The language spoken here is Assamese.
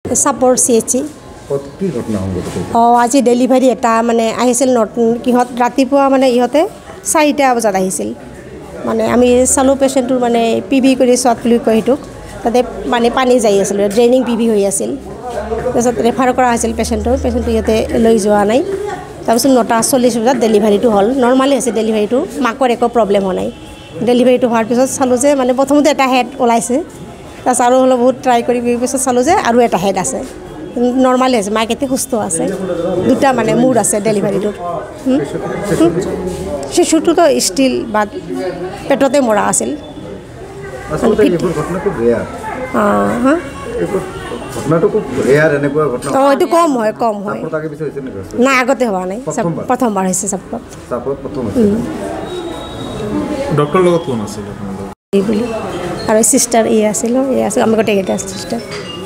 চাপৰ CHC কি ঘটনা সংঘটিত হৈছে? আজি ডেলিভাৰী এটা মানে আহিছিল নতুন কিহঁত ৰাতিপুৱা মানে ইহঁতে 4টা বজাত আহিছিল মানে আমি চালোঁ পেচেণ্টটোৰ মানে PV কৰি চোৱাত বুলি কয় সেইটোক তাতে মানে পানী যাই আছিল ড্ৰেইনিং PV হৈ আছিল তাৰপিছত ৰেফাৰ কৰা হৈছিল পেচেণ্টটো ইহঁতে লৈ যোৱা নাই তাৰপিছত 9:40 বজাত ডেলিভাৰীটো হ'ল নৰ্মালি হৈছে ডেলিভাৰীটো মাকৰ একো প্ৰব্লেম হোৱা নাই ডেলিভাৰীটো হোৱাৰ পিছত চালোঁ যে মানে প্ৰথমতে এটা হেড ওলাইছে তাৰপিছত আৰু হ'লে বহুত ট্ৰাই কৰি পিছত চালোঁ যে আৰু এটা হেড আছে নৰ্মালি আছে মাক এতিয়া সুস্থ আছে দুটা মানে মূৰ আছে ডেলিভাৰীটোত শিশুটোতো ষ্টিল বা পেটতে মৰা আছিল এইটো কম হয় নাই আগতে হোৱা নাই প্ৰথমবাৰ হৈছে ডক্টৰ লগত কোন আছিল বুলি আৰু চিষ্টাৰ আছিল আমি গোটেইকেইটা চিষ্টাৰ